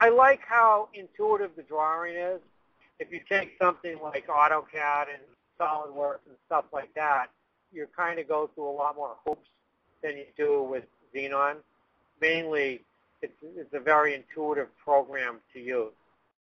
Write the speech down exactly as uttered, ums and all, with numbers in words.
I like how intuitive the drawing is. If you take something like AutoCAD and SolidWorks and stuff like that, you kind of go through a lot more hoops than you do with Xenon. Mainly, it's, it's a very intuitive program to use.